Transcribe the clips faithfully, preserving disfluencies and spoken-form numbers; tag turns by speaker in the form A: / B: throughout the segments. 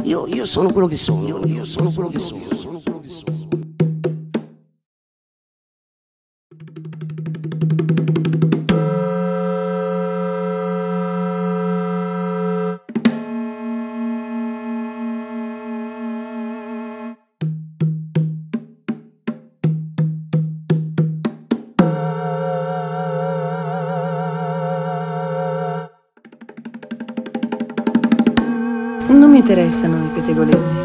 A: Io, io sono quello che sono, io, io sono quello che sono, sono quello che sono.
B: Non mi interessano i pettegolezzi.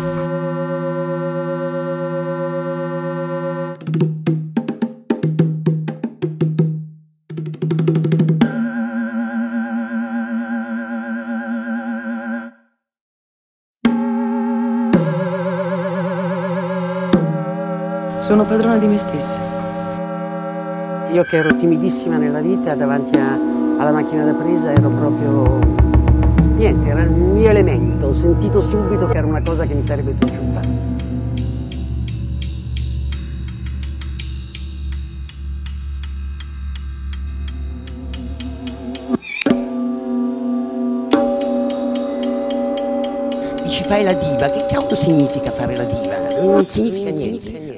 B: Sono padrona di me stessa.
C: Io che ero timidissima nella vita, davanti a, alla macchina da presa ero proprio... niente, era il mio elemento, ho sentito subito che era una cosa che mi sarebbe piaciuta.
A: Dici fai la diva, che cavolo significa fare la diva? Non significa niente.